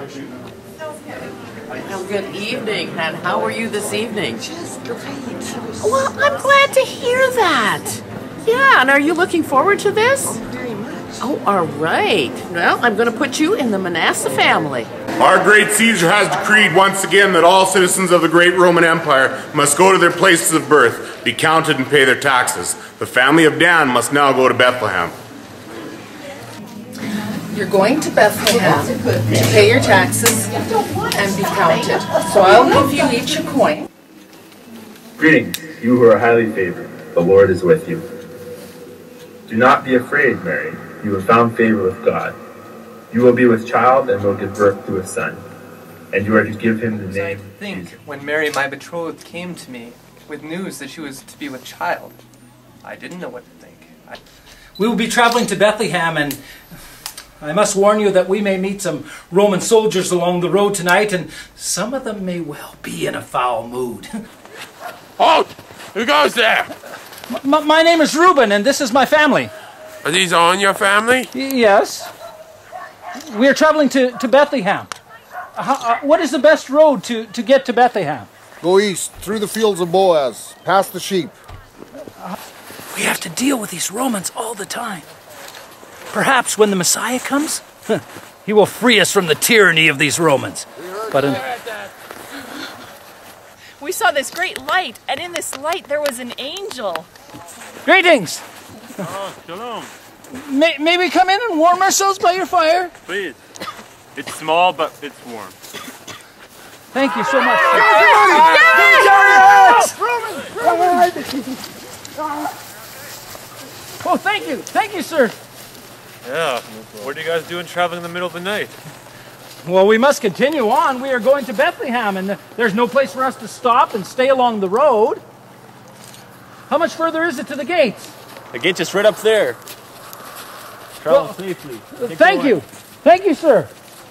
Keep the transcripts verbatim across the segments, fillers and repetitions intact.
Well, good evening, and how are you this evening? Just great. Well, I'm glad to hear that. Yeah, and are you looking forward to this? Oh, very much. Oh, all right. Well, I'm going to put you in the Manasseh family. Our great Caesar has decreed once again that all citizens of the great Roman Empire must go to their places of birth, be counted, and pay their taxes. The family of Dan must now go to Bethlehem. You're going to Bethlehem to pay your taxes and be counted. So I'll give you each a coin. Greetings, you who are highly favored. The Lord is with you. Do not be afraid, Mary. You have found favor with God. You will be with child and will give birth to a son, and you are to give him the name I think Jesus. when Mary, my betrothed, came to me with news that she was to be with child, I didn't know what to think. I... We will be traveling to Bethlehem, and I must warn you that we may meet some Roman soldiers along the road tonight, and some of them may well be in a foul mood. Halt! Who goes there? M my name is Reuben, and this is my family. Are these all in your family? Y yes. We are traveling to, to Bethlehem. How, uh, what is the best road to, to get to Bethlehem? Go east, through the fields of Boaz, past the sheep. Uh, we have to deal with these Romans all the time. Perhaps when the Messiah comes, he will free us from the tyranny of these Romans. But in... We saw this great light, and in this light there was an angel. Greetings! Oh, shalom. May, may we come in and warm ourselves by your fire? Please. It's small, but it's warm. Thank you so much. Oh, thank you. Thank you, sir. Yeah. What are you guys doing traveling in the middle of the night? Well, we must continue on. We are going to Bethlehem, and there's no place for us to stop and stay along the road. How much further is it to the gates? The gate's just right up there. Travel Well, safely. Take Thank you. Thank you, sir.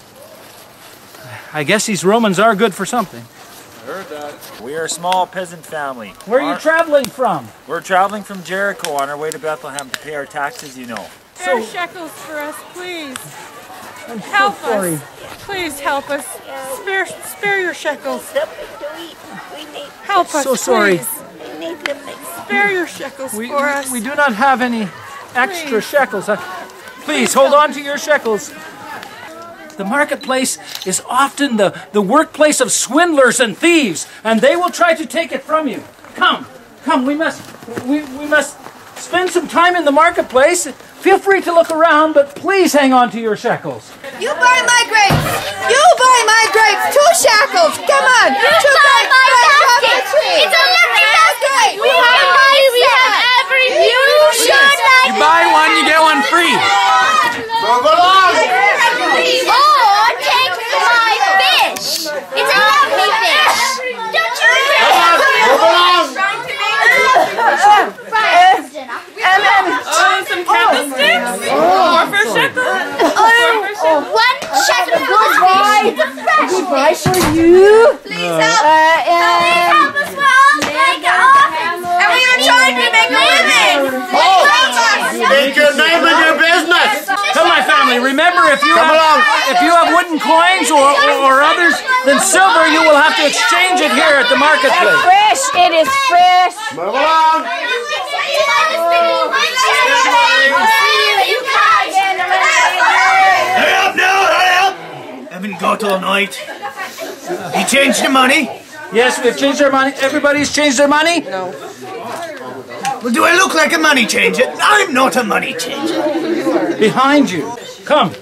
I guess these Romans are good for something. I heard that. We are a small peasant family. Where are our, you traveling from? We're traveling from Jericho on our way to Bethlehem to pay our taxes, you know. Spare shekels for us, please. I'm help so sorry. us. Please help us. Spare, spare your shekels. Help us, So sorry. please. Spare your shekels We, for us. we do not have any extra Please. shekels. Uh, Please, hold on to your shekels. The marketplace is often the, the workplace of swindlers and thieves, and they will try to take it from you. Come, come, we must, we, we must spend some time in the marketplace. Feel free to look around, but please hang on to your shekels. You buy my grapes! You buy my grapes! Two shekels! Come on! You Two buy grapes! my Grapes basket! off the tree. It's a lovely basket! We What have is mice, we that? have everything! You should like You buy one, you get one free. Move along! Oh, take my fish! It's a lovely fish! Don't you Move along! And then, oh, some candlesticks? Four for shekels? Oh, one shekel goes Goodbye. Goodbye for you. Please help! Uh, Please help us, we're all like orphans! And we are trying to make a living. Take your name and your business. Come, my family, remember if you Come have, along. if you have wooden coins or, or, or others than silver, you will have to exchange it here at the marketplace. Fresh. It is fresh. Move along. Hurry up now, hurry up! Haven't got all night. You changed the money? Yes, we've changed our money. Everybody's changed their money? No. Well, do I look like a money changer? I'm not a money changer. Behind you. Come.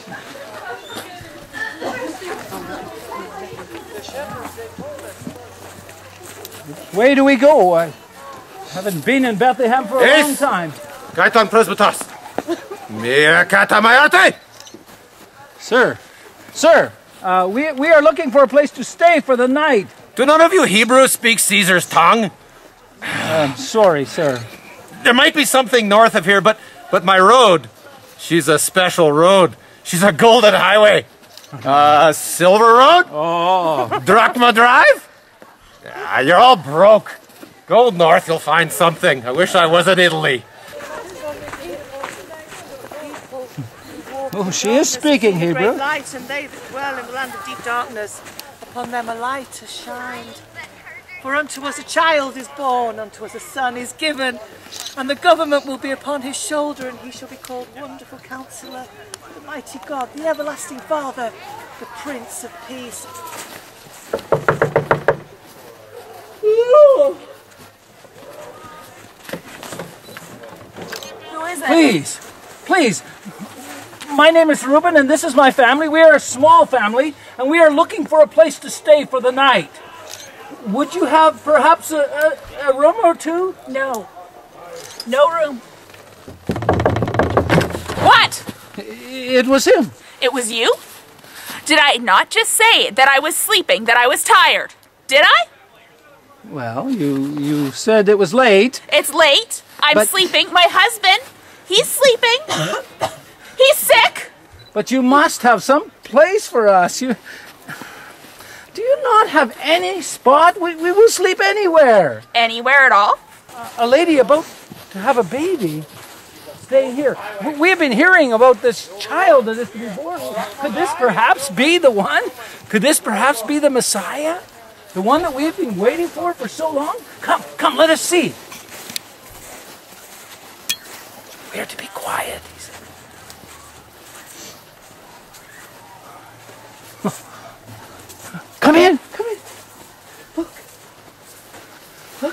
Where do we go? I haven't been in Bethlehem for a Yes. long time. Kaitan presbytas. Mea katamayate. Sir, sir, uh, we, we are looking for a place to stay for the night. Do none of you Hebrews speak Caesar's tongue? I'm sorry, sir. There might be something north of here, but but my road, she's a special road. She's a golden highway. Uh, Silver Road? Oh. Drachma Drive? Yeah, you're all broke. Go north, you'll find something. I wish I was in Italy. people. Oh, she is speaking Hebrew. Hebrew. Great light, and they that dwell in the land of deep darkness, upon them a light has shined. For unto us a child is born, unto us a son is given, and the government will be upon his shoulder, and he shall be called Wonderful Counselor, the Mighty God, the Everlasting Father, the Prince of Peace. Who is it? Please, please. My name is Reuben, and this is my family. We are a small family, and we are looking for a place to stay for the night. Would you have perhaps a, a, a room or two? No. No room. What? It was him. It was you? Did I not just say that I was sleeping, that I was tired? Did I? Well, you you said it was late. It's late. I'm But- sleeping. My husband, he's sleeping. He's sick. But you must have some place for us. You do you not have any spot? We, we will sleep anywhere. Anywhere at all? A lady about to have a baby staying here. We- We have been hearing about this child that is to be born. Could this perhaps be the one? Could this perhaps be the Messiah? The one that we've been waiting for for so long? Come, come, let us see. We are to be quiet, he said. Come in, come in. Look. Look.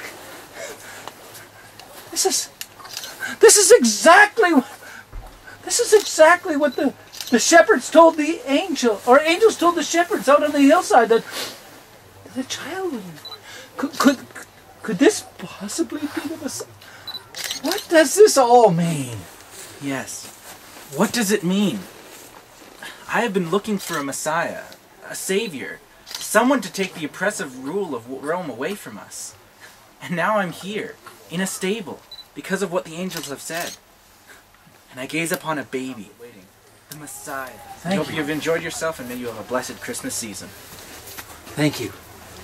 This is this is exactly what this is exactly what the, the shepherds told the angel, or angels told the shepherds out on the hillside, that the child would be born. Could, could could this possibly be the Messiah? What does this all mean? Yes. What does it mean? I have been looking for a Messiah, a Savior, someone to take the oppressive rule of Rome away from us. And now I'm here, in a stable, because of what the angels have said. And I gaze upon a baby, waiting, the Messiah. I hope you have enjoyed yourself, and may you have a blessed Christmas season. Thank you.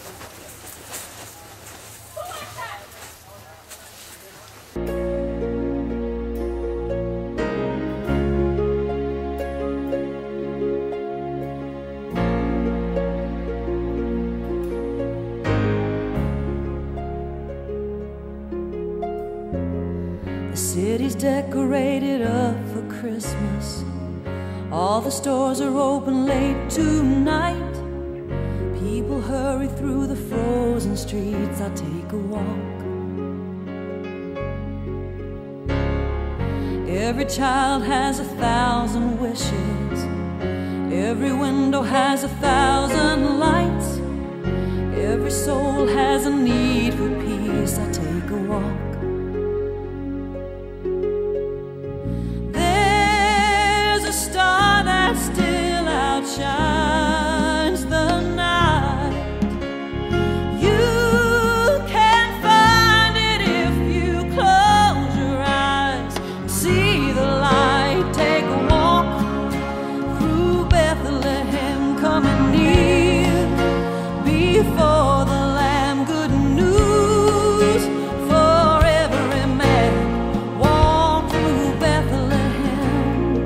The city's decorated up for Christmas. All the stores are open late tonight. People hurry through the frozen streets. I'll take a walk. Every child has a thousand wishes. Every window has a thousand lights. Every soul has a need for peace. I'll take a walk. There's a star that still outshines the night. You can find it if you close your eyes. See the light, take a walk through Bethlehem, coming near before the Lamb. Good news for every man. Walk through Bethlehem.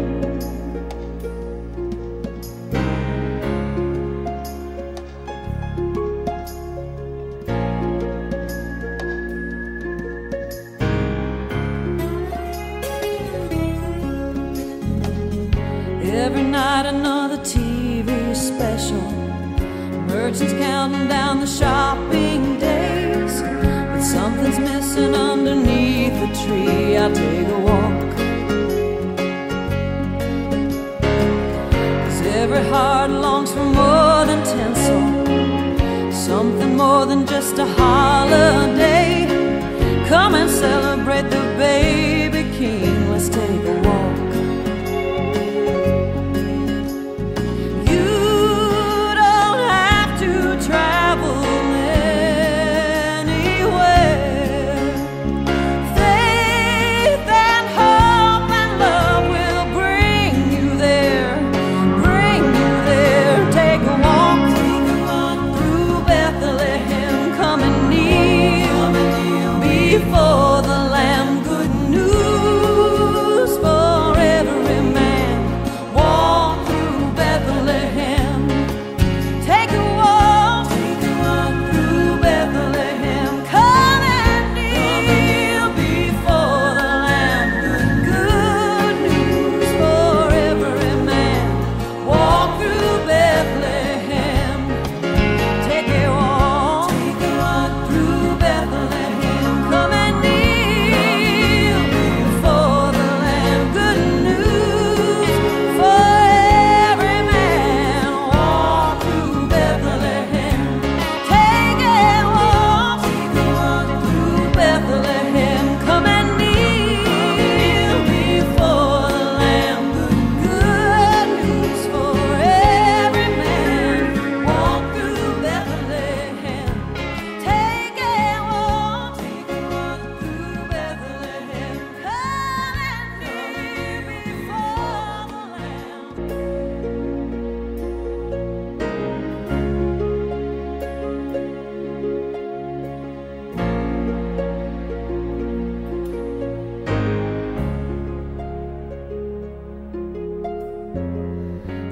Every night another T V special. Merchants counting down the shopping days. But something's missing underneath the tree. I'll take a walk. 'Cause every heart longs for more than tinsel. Something more than just a holiday. Come and celebrate the baby king. Let's take a walk. Travel anywhere. Faith and hope and love will bring you there. Bring you there. Take a walk through Bethlehem, coming near before the Lamb.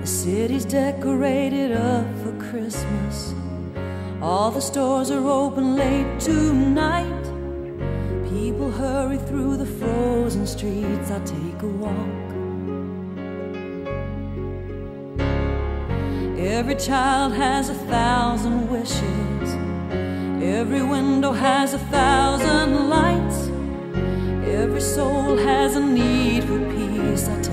The city's decorated up for Christmas. All the stores are open late tonight. People hurry through the frozen streets. I'll take a walk. Every child has a thousand wishes. Every window has a thousand lights. Every soul has a need for peace. I